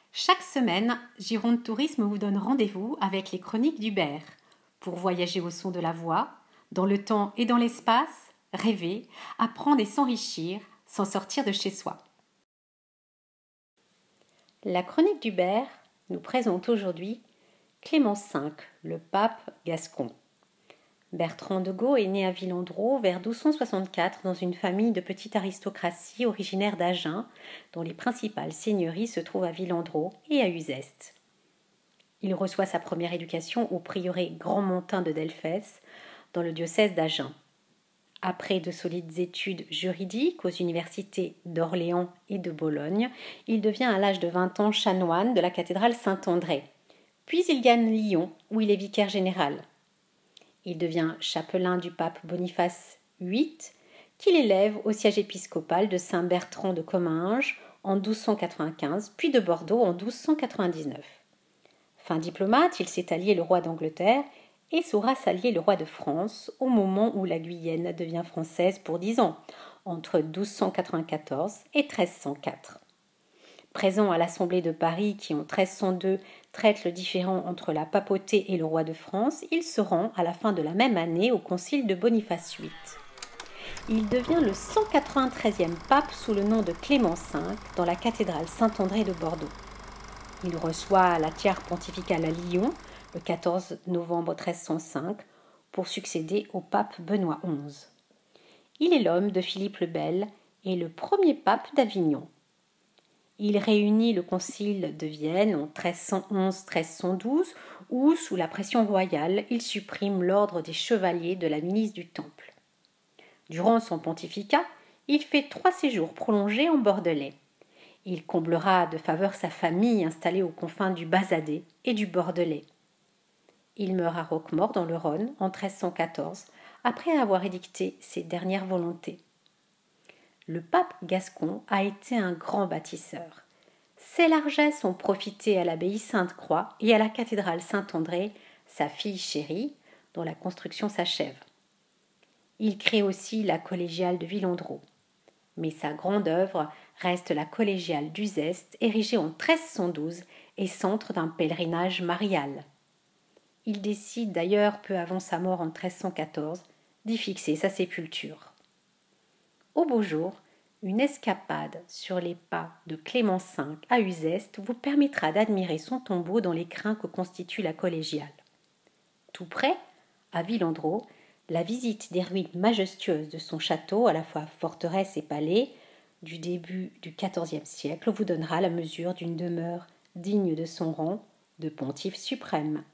Chaque semaine, Gironde Tourisme vous donne rendez-vous avec les chroniques d'Hubert pour voyager au son de la voix, dans le temps et dans l'espace, rêver, apprendre et s'enrichir sans sortir de chez soi. La chronique d'Hubert nous présente aujourd'hui Clément V, le pape gascon. Bertrand de Gaulle est né à Villandreau vers 1264 dans une famille de petite aristocratie originaire d'Agen, dont les principales seigneuries se trouvent à Villandreau et à Uzès. Il reçoit sa première éducation au prieuré Grand-Montin de Delfès, dans le diocèse d'Agen. Après de solides études juridiques aux universités d'Orléans et de Bologne, il devient à l'âge de 20 ans chanoine de la cathédrale Saint-André. Puis il gagne Lyon, où il est vicaire général. Il devient chapelain du pape Boniface VIII, qui l'élève au siège épiscopal de Saint-Bertrand de Comminges en 1295, puis de Bordeaux en 1299. Fin diplomate, il s'est allié le roi d'Angleterre et saura s'allier le roi de France au moment où la Guyenne devient française pour 10 ans, entre 1294 et 1304. Présent à l'Assemblée de Paris qui en 1302 traite le différend entre la papauté et le roi de France, il se rend à la fin de la même année au concile de Boniface VIII. Il devient le 193e pape sous le nom de Clément V dans la cathédrale Saint-André de Bordeaux. Il reçoit la tiare pontificale à Lyon le 14 novembre 1305 pour succéder au pape Benoît XI. Il est l'homme de Philippe le Bel et le premier pape d'Avignon. Il réunit le concile de Vienne en 1311-1312 où, sous la pression royale, il supprime l'ordre des chevaliers de la milice du Temple. Durant son pontificat, il fait 3 séjours prolongés en Bordelais. Il comblera de faveur sa famille installée aux confins du Bazadais et du Bordelais. Il meurt à Roquemaure dans le Rhône en 1314, après avoir édicté ses dernières volontés. Le pape gascon a été un grand bâtisseur. Ses largesses ont profité à l'abbaye Sainte-Croix et à la cathédrale Saint-André, sa fille chérie, dont la construction s'achève. Il crée aussi la collégiale de Villandreau. Mais sa grande œuvre reste la collégiale d'Uzès, érigée en 1312 et centre d'un pèlerinage marial. Il décide d'ailleurs, peu avant sa mort en 1314, d'y fixer sa sépulture. Au beau jour, une escapade sur les pas de Clément V à Uzès vous permettra d'admirer son tombeau dans les crins que constitue la collégiale. Tout près, à Villandreau, la visite des ruines majestueuses de son château, à la fois forteresse et palais, du début du XIVe siècle, vous donnera la mesure d'une demeure digne de son rang de pontife suprême.